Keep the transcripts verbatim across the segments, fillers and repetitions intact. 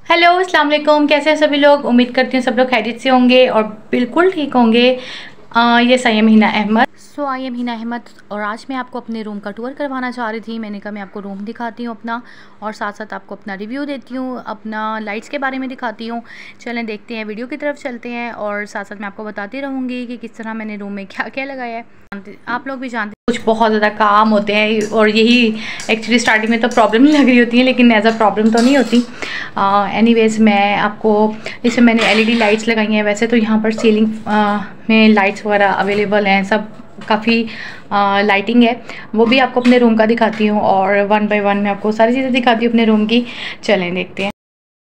Hello अस्सलाम वालेकुम, कैसे हैं सभी लोग। उम्मीद करती हूँ सब लोग खैरियत से होंगे और बिल्कुल ठीक होंगे। आ, ये I am Hina Ahmad. So I am Hina Ahmad और आज मैं आपको अपने रूम का टूर करवाना चाह रही थी। मैंने कहा मैं आपको रूम दिखाती हूँ अपना, और साथ साथ आपको अपना रिव्यू देती हूँ, अपना लाइट्स के बारे में दिखाती हूँ। चलें देखते हैं, वीडियो की तरफ चलते हैं और साथ साथ मैं आपको बताती रहूँगी कि किस तरह मैंने रूम में क्या क्या लगाया है। आप लोग भी जानते हैं कुछ बहुत ज़्यादा काम होते हैं और यही एक्चुअली स्टार्टिंग में तो प्रॉब्लम लग रही होती है, लेकिन एज अ प्रॉब्लम तो नहीं होती। एनीवेज़ मैं आपको, इसमें मैंने एलईडी लाइट्स लगाई हैं। वैसे तो यहाँ पर सीलिंग में लाइट्स वगैरह अवेलेबल हैं, सब काफ़ी लाइटिंग है, वो भी आपको अपने रूम का दिखाती हूँ और वन बाय वन मैं आपको सारी चीज़ें दिखाती हूँ अपने रूम की। चलें देखते हैं।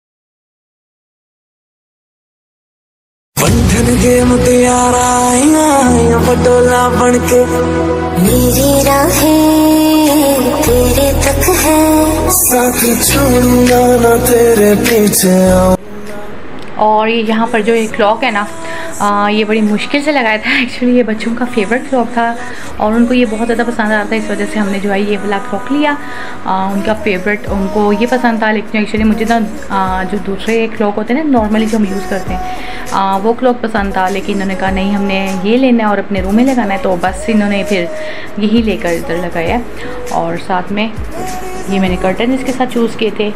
गेम तैयार आईया पटोला बन के मेरी राहें तेरे तक है, साथी छोड़ूंगा ना तेरे पीछे आओ। और ये यहाँ पर जो ये क्लॉक है ना, आ, ये बड़ी मुश्किल से लगाया था। एक्चुअली ये बच्चों का फेवरेट क्लॉक था और उनको ये बहुत ज़्यादा पसंद आता है, इस वजह से हमने जो है ये वाला क्लॉक लिया। आ, उनका फेवरेट, उनको ये पसंद था। लेकिन एक्चुअली मुझे ना आ, जो दूसरे क्लॉक होते हैं ना नॉर्मली जो हम यूज़ करते हैं, आ, वो क्लॉक पसंद था। लेकिन इन्होंने कहा नहीं, हमने ये लेना है और अपने रूम में लगाना है, तो बस इन्होंने फिर यही लेकर इधर लगाया। और साथ में ये मैंने कर्टन इसके साथ चूज़ किए थे।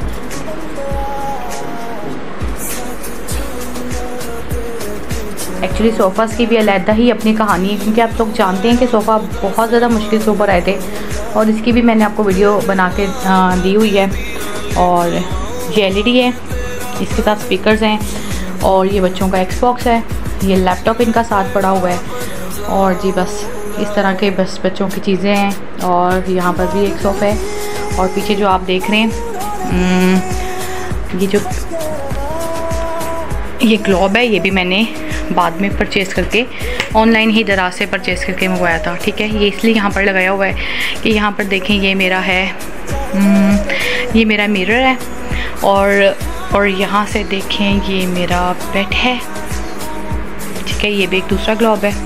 एक्चुअली सोफ़ास की भी अलहदा ही अपनी कहानी है, क्योंकि आप लोग जानते हैं कि सोफ़ा बहुत ज़्यादा मुश्किल से ऊपर आए थे, और इसकी भी मैंने आपको वीडियो बना के दी हुई है। और ये एलईडी है, इसके साथ स्पीकर्स हैं, और ये बच्चों का एक्सबॉक्स है, ये लैपटॉप इनका साथ पड़ा हुआ है। और जी बस इस तरह के बस बच्चों की चीज़ें हैं। और यहाँ पर भी एक सोफ़ा है, और पीछे जो आप देख रहे हैं ये जो ये ग्लोब है, ये भी मैंने बाद में परचेज़ करके ऑनलाइन ही दराज से परचेज़ करके मंगवाया था। ठीक है, ये इसलिए यहाँ पर लगाया हुआ है कि यहाँ पर देखें ये मेरा है, ये मेरा मिरर है, और और यहाँ से देखें ये मेरा बेड है। ठीक है, ये भी एक दूसरा ग्लोब है।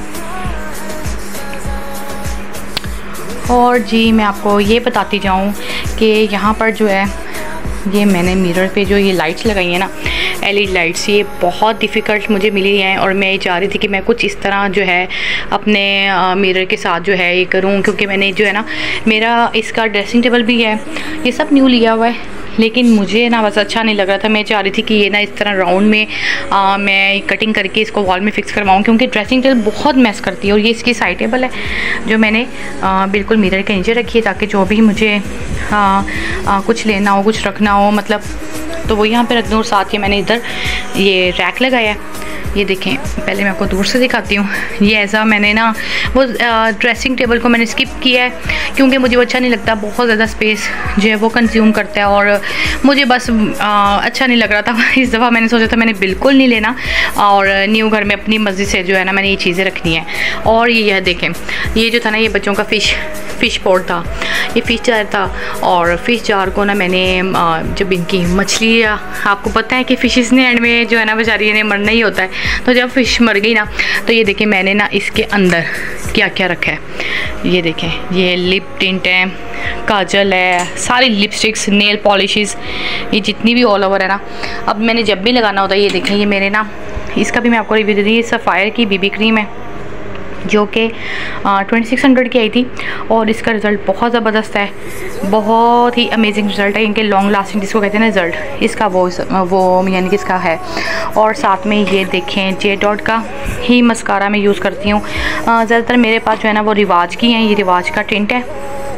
और जी मैं आपको ये बताती जाऊँ कि यहाँ पर जो है ये मैंने मिरर पे जो ये लाइट्स लगाई हैं ना, एलईडी लाइट्स, ये बहुत डिफ़िकल्ट मुझे मिली हैं। और मैं ये चाह रही थी कि मैं कुछ इस तरह जो है अपने मिरर के साथ जो है ये करूँ, क्योंकि मैंने जो है ना मेरा इसका ड्रेसिंग टेबल भी है, ये सब न्यू लिया हुआ है, लेकिन मुझे ना बस अच्छा नहीं लग रहा था। मैं चाह रही थी कि ये ना इस तरह राउंड में आ, मैं कटिंग करके इसको वॉल में फ़िक्स करवाऊँ, क्योंकि ड्रेसिंग टेबल बहुत मैस करती है। और ये इसकी साइड टेबल है जो मैंने आ, बिल्कुल मिरर के नीचे रखी है, ताकि जो भी मुझे आ, आ, कुछ लेना हो, कुछ रखना हो, मतलब तो वो यहाँ पे रख दूँ। और साथ ही मैंने इधर ये रैक लगाया है, ये देखें, पहले मैं आपको दूर से दिखाती हूँ। ये ऐसा मैंने ना वो ड्रेसिंग टेबल को मैंने स्किप किया है, क्योंकि मुझे वो अच्छा नहीं लगता, बहुत ज़्यादा स्पेस जो है वो कंज्यूम करता है, और मुझे बस आ, अच्छा नहीं लग रहा था। इस दफ़ा मैंने सोचा था मैंने बिल्कुल नहीं लेना, और न्यू घर में अपनी मर्ज़ी से जो है ना मैंने ये चीज़ें रखनी है। और ये यह देखें, ये जो था ना ये बच्चों का फ़िश फ़िश पॉट था, ये फ़िश जार था। और फ़िश जार को ना मैंने जब इनकी मछली, आपको पता है कि फ़िशेस ने एंड में जो है ना बेचारी इन्हें मरना ही होता है, तो जब फ़िश मर गई ना, तो ये देखें मैंने ना इसके अंदर क्या क्या रखा है। ये देखें, ये लिप टिंट है, काजल है, सारी लिपस्टिक्स, नेल पॉलिशेस, ये जितनी भी ऑल ओवर है ना, अब मैंने जब भी लगाना होता है। ये देखें, ये मेरे ना इसका भी मैं आपको रिव्यू दे दी। ये सफ़ायर की बीबी क्रीम है, जो कि ट्वेंटी सिक्स हंड्रेड की आई थी, और इसका रिज़ल्ट बहुत ज़बरदस्त है, बहुत ही अमेजिंग रिज़ल्ट है। इनके लॉन्ग लास्टिंग जिसको कहते हैं ना रिज़ल्ट, इसका वो वो यानी कि इसका है। और साथ में ये देखें जे डॉट का ही मस्कारा मैं यूज़ करती हूँ ज़्यादातर। मेरे पास जो है ना वो रिवाज की हैं, ये रिवाज का टिंट है।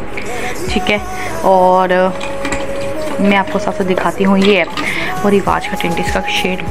ठीक है, और मैं आपको साथ साथ दिखाती हूँ, ये है वो रिवाज का टिंट, इसका शेड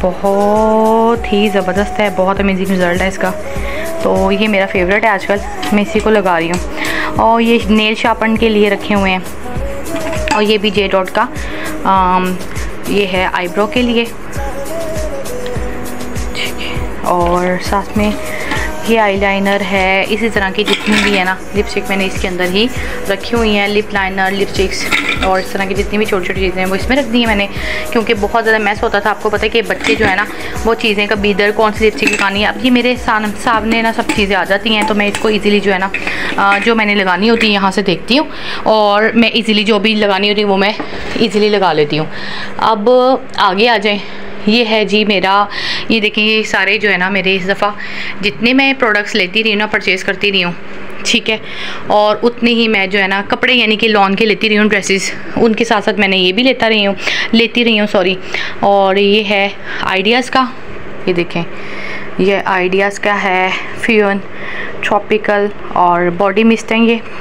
बहुत ही ज़बरदस्त है, बहुत अमेजिंग रिज़ल्ट है इसका। तो ये मेरा फेवरेट है आजकल, मैं इसी को लगा रही हूँ। और ये नेल शार्पन के लिए रखे हुए हैं, और ये भी जे डॉट का आम, ये है आईब्रो के लिए। ठीक है, और साथ में ये आईलाइनर है, इसी तरह की जितनी भी है ना लिपस्टिक मैंने इसके अंदर ही रखी हुई हैं। लिप लाइनर, लिपस्टिक्स और इस तरह की जितनी भी छोटी छोटी चीज़ें हैं वो इसमें रख दी हैं मैंने, क्योंकि बहुत ज़्यादा मैस होता था। आपको पता है कि बच्चे जो है ना वो चीज़ें कभी इधर कौन सी लिपस्टिक लगानी है, अब ये मेरे सामने ना सब चीज़ें आ जाती हैं, तो मैं इसको ईज़िली जो है ना जो मैंने लगानी होती है यहाँ से देखती हूँ और मैं ईज़िली जो भी लगानी होती है वो मैं ईज़िली लगा लेती हूँ। अब आगे आ जाएँ। ये है जी मेरा, ये देखिए ये सारे जो है ना मेरे इस दफ़ा जितने मैं प्रोडक्ट्स लेती रही हूँ ना, परचेज़ करती रही हूँ, ठीक है, और उतने ही मैं जो है ना कपड़े यानी कि लॉन के लेती रही हूँ, ड्रेसेस, उनके साथ साथ मैंने ये भी लेता रही हूँ लेती रही हूँ सॉरी। और ये है आइडियाज़ का, ये देखें ये आइडियाज़ का है फ्यून ट्रॉपिकल और बॉडी मिस्ट है, ये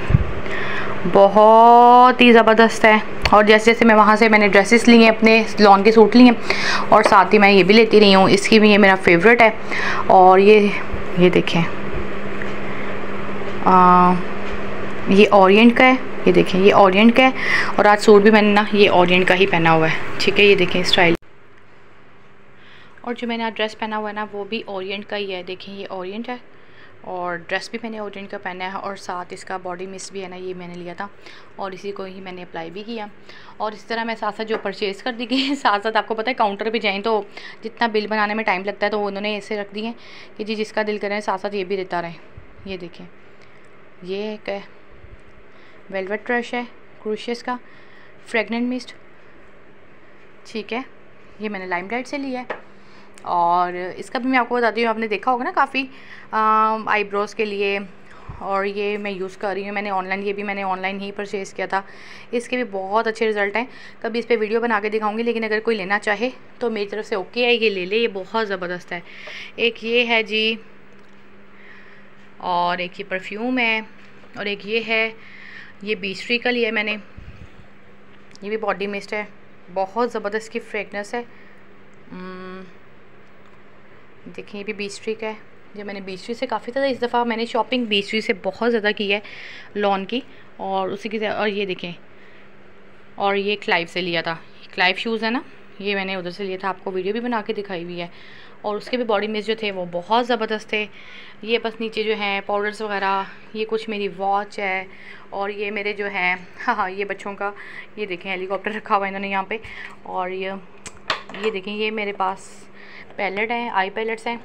बहुत ही ज़बरदस्त है। और जैसे जैसे मैं वहाँ से मैंने ड्रेसेस ली हैं, अपने लॉन के सूट लिए और साथ ही मैं ये भी लेती रही हूँ, इसकी भी ये मेरा फेवरेट है। और ये ये देखें आ, ये ओरिएंट का है, ये देखें ये ओरिएंट का है और आज सूट भी मैंने ना ये ओरिएंट का ही पहना हुआ है, ठीक है, ये देखें स्टाइल। और जो मैंने आज ड्रेस पहना हुआ है ना वो भी ओरिएंट का ही है, देखें ये ओरिएंट है और ड्रेस भी मैंने ओरिएंट का पहना है और साथ इसका बॉडी मिस्ट भी है ना ये मैंने लिया था और इसी को ही मैंने अप्लाई भी किया। और इस तरह मैं साथ साथ जो परचेज़ कर दी गई साथ साथ आपको पता है काउंटर पे जाएं तो जितना बिल बनाने में टाइम लगता है तो उन्होंने ऐसे रख दिए कि जी जिसका दिल करे साथ साथ ये भी देता रहे। ये देखें ये एक है वेलवेट ब्रश है क्रूशियस का फ्रेगनेंट मिस्ट, ठीक है, ये मैंने लाइमलाइट से लिया है। और इसका भी मैं आपको बताती हूँ, आपने देखा होगा ना काफ़ी आईब्रोज़ के लिए, और ये मैं यूज़ कर रही हूँ मैंने ऑनलाइन, ये भी मैंने ऑनलाइन ही परचेज़ किया था, इसके भी बहुत अच्छे रिज़ल्ट हैं। कभी इस पर वीडियो बना के दिखाऊंगी, लेकिन अगर कोई लेना चाहे तो मेरी तरफ से ओके है, ये ले ले, ये बहुत ज़बरदस्त है। एक ये है जी, और एक ये परफ्यूम है, और एक ये है, ये बीच ट्री का लिया है मैंने, ये भी बॉडी मिस्ट है, बहुत ज़बरदस्त की फ्रेगनेंस है। देखिए ये भी बीच ट्री का है, जो मैंने बीच ट्री से काफ़ी ज़्यादा इस दफ़ा मैंने शॉपिंग बीच ट्री से बहुत ज़्यादा की है लॉन की, और उसी की। और ये देखें, और ये क्लाइव से लिया था, क्लाइव शूज़ है ना, ये मैंने उधर से लिया था, आपको वीडियो भी बना के दिखाई हुई है। और उसके भी बॉडी मिस्ट जो थे वो बहुत ज़बरदस्त थे। ये बस नीचे जो है पाउडर्स वगैरह, ये कुछ मेरी वॉच है, और ये मेरे जो है हाँ हाँ ये बच्चों का, ये देखें हेलीकॉप्टर रखा हुआ है इन्होंने यहाँ पे। और ये ये देखें ये मेरे पास पैलेट है, आई पैलेट्स हैं,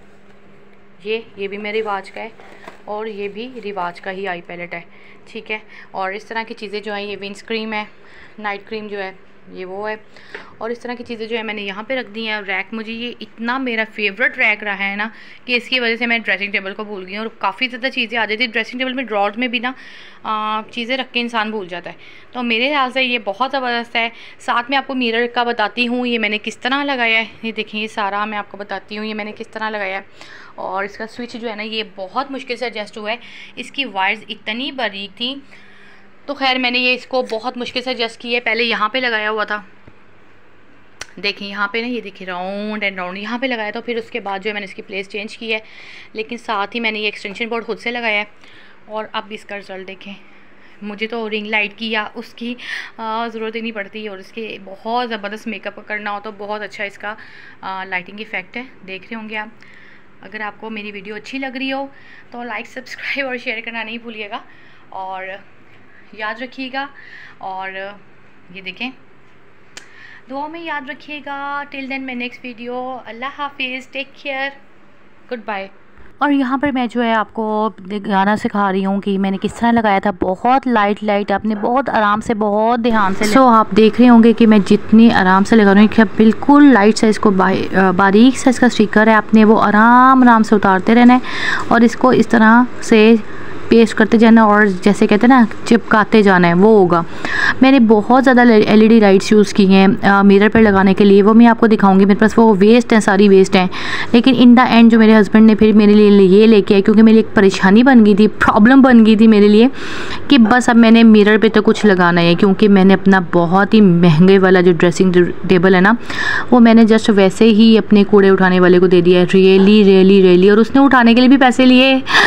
ये ये भी मेरे रिवाज का है और ये भी रिवाज का ही आई पैलेट है, ठीक है। और इस तरह की चीज़ें जो है, ये विंस क्रीम है, नाइट क्रीम जो है ये वो है, और इस तरह की चीज़ें जो है मैंने यहाँ पे रख दी हैं। रैक मुझे ये इतना मेरा फेवरेट रैक रहा है ना कि इसकी वजह से मैं ड्रेसिंग टेबल को भूल गई हूँ, और काफ़ी ज़्यादा चीज़ें आ जाती है ड्रेसिंग टेबल में, ड्रॉर्स में भी ना चीज़ें रख के इंसान भूल जाता है। तो मेरे ख्याल से ये बहुत ज़बरदस्त है। साथ में आपको मिरर का बताती हूँ, ये मैंने किस तरह लगाया है, ये देखें ये सारा मैं आपको बताती हूँ ये मैंने किस तरह लगाया है। और इसका स्विच जो है ना ये बहुत मुश्किल से एडजस्ट हुआ है, इसकी वायर्स इतनी बारीक थी, तो खैर मैंने ये इसको बहुत मुश्किल से एडजस्ट किया है। पहले यहाँ पे लगाया हुआ था, देखिए यहाँ पे ना, ये देखिए राउंड एंड राउंड यहाँ पे लगाया था, फिर उसके बाद जो है मैंने इसकी प्लेस चेंज की है, लेकिन साथ ही मैंने ये एक्सटेंशन बोर्ड खुद से लगाया है। और अब इसका रिज़ल्ट देखें, मुझे तो रिंग लाइट की या उसकी ज़रूरत ही नहीं पड़ती, और इसके बहुत ज़बरदस्त मेकअप करना हो तो बहुत अच्छा इसका आ, लाइटिंग इफ़ेक्ट है, देख रहे होंगे आप। अगर आपको मेरी वीडियो अच्छी लग रही हो तो लाइक सब्सक्राइब और शेयर करना नहीं भूलिएगा, और याद रखिएगा। और ये देखें दुआ में याद रखिएगा। Till then my next video, अल्लाह हाफिज़, टेक केयर, गुड बाय। और यहाँ पर मैं जो है आपको गाना सिखा रही हूँ कि मैंने किस तरह लगाया था, बहुत लाइट लाइट, आपने बहुत आराम से बहुत ध्यान से। सो so, आप देख रहे होंगे कि मैं जितनी आराम से लगा रही हूँ कि बिल्कुल लाइट सा इसको बारीक सा इसका स्टिकर है, आपने वो आराम आराम से उतारते रहना है और इसको इस तरह से पेस्ट करते जाना, और जैसे कहते हैं ना चिपकाते जाना है, वो होगा। मैंने बहुत ज़्यादा एलईडी लाइट्स यूज़ की हैं मिरर पर लगाने के लिए, वो मैं आपको दिखाऊंगी। मेरे पास वो वेस्ट हैं, सारी वेस्ट हैं, लेकिन इन द एंड जो मेरे हस्बैंड ने फिर मेरे लिए ये लेके आए, क्योंकि मेरी एक परेशानी बन गई थी, प्रॉब्लम बन गई थी मेरे लिए कि बस अब मैंने मिरर पे तो कुछ लगाना है, क्योंकि मैंने अपना बहुत ही महंगे वाला जो ड्रेसिंग टेबल है ना वो मैंने जस्ट वैसे ही अपने कूड़े उठाने वाले को दे दिया है, रियली रियली रियली और उसने उठाने के लिए भी पैसे लिए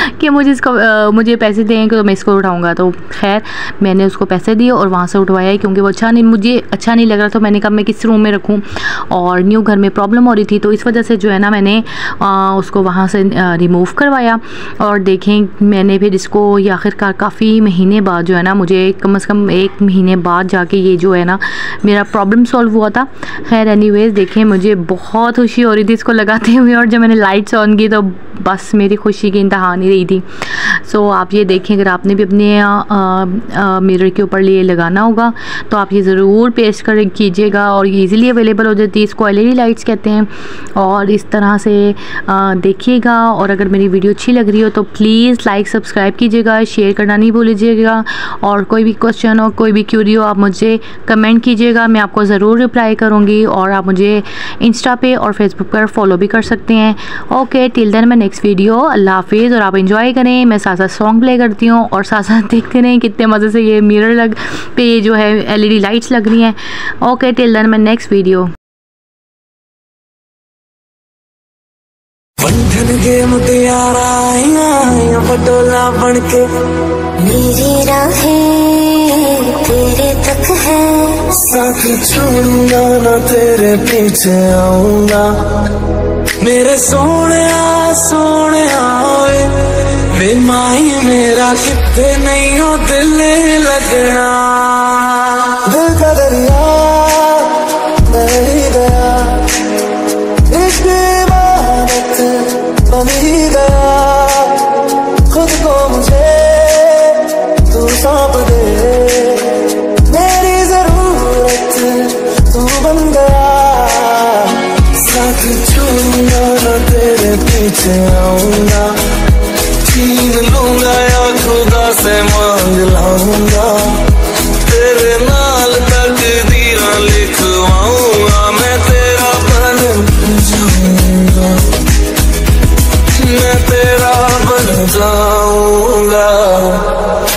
कि मुझे इसको आ, मुझे पैसे दें कि तो मैं इसको उठाऊँगा। तो खैर मैंने उसको पैसे दिए और वहाँ से उठवाया, क्योंकि वो अच्छा नहीं, मुझे अच्छा नहीं लग रहा। तो मैंने कहा मैं किस रूम में रखूँ, और न्यू घर में प्रॉब्लम हो रही थी, तो इस वजह से जो है ना मैंने आ, उसको वहाँ से रिमूव करवाया। और देखें मैंने फिर इसको ये आखिरकार काफ़ी महीने बाद जो है ना, मुझे कम से कम एक महीने बाद जाके ये जो है ना मेरा प्रॉब्लम सॉल्व हुआ था। खैर एनीवेज देखें मुझे बहुत खुशी हो रही थी इसको लगाते हुए, और जब मैंने लाइट्स ऑन की तो बस मेरी खुशी की इंतहा नहीं रही थी। सो so, आप ये देखें, अगर आपने भी अपने मिरर के ऊपर लिए लगाना होगा तो आप ये ज़रूर पेस्ट कर कीजिएगा, और ये इजीली अवेलेबल हो जाती है। इसको एलईडी लाइट्स कहते हैं। और इस तरह से देखिएगा, और अगर मेरी वीडियो अच्छी लग रही हो तो प्लीज़ लाइक सब्सक्राइब कीजिएगा, शेयर करना नहीं भूलिएगा, और कोई भी क्वेश्चन हो, कोई भी क्यूरी हो, आप मुझे कमेंट कीजिएगा, मैं आपको ज़रूर रिप्लाई करूँगी। और आप मुझे इंस्टा पे और फेसबुक पर फॉलो भी कर सकते हैं। ओके, टिल देन मैं नेक्स्ट वीडियो, अल्लाह हाफिज़। और आप इंजॉय करें, मैं साथ साथ सॉन्ग प्ले करती हूँ और साथ साथ देखते रहें कितने मज़े से ये मिरर लग पे ये जो है एलईडी लाइट्स लग रही हैं। ओके, टिल देन मैं नेक्स्ट वीडियो। बंधन के मुटियारा आइया पटोला बनके, मेरी राहें तेरे तक है, साथ छोड़ूंगा ना तेरे पीछे आऊंगा। मेरे सोने सोने आए वे माही मेरा कितने नहीं हो दिल लगना। दिल का दरिया नहीं गया, इश्क इबादत बन ही गया। खुद को मुझे तू सौंप दे, मेरी जरूरत तू बन गया। साथ छोड़ूंगा ना तेरे पीछे आऊंगा, छीन लूंगा या खुदा से मांग लाऊंगा। तेरे नाल तकदीरां लिखवाऊंगा, मैं तेरा बन जाऊंगा, मैं तेरा बन जाऊंगा।